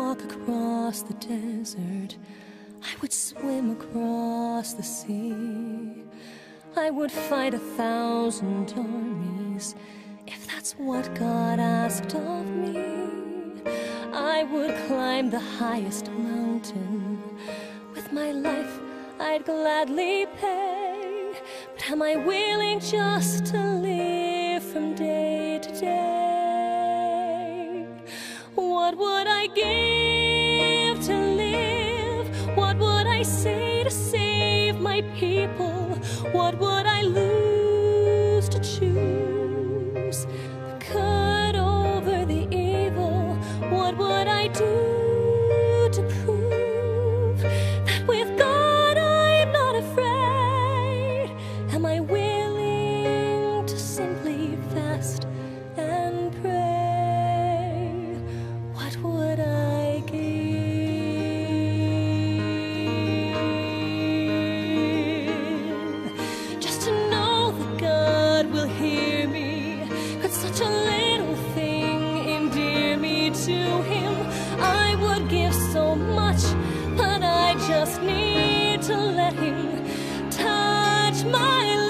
walk across the desert, I would swim across the sea, I would fight 1,000 armies, if that's what God asked of me. I would climb the highest mountain, with my life I'd gladly pay. But am I willing just to live from day to day? What would I give to live? What would I say to save my people? What would I lose to choose the good over the evil? What would I do to prove that with God I'm not afraid? Am I willing to simply fast and pray? What would I give just to know that God will hear me? Could such a little thing endear me to Him? I would give so much, but I just need to let Him touch my life.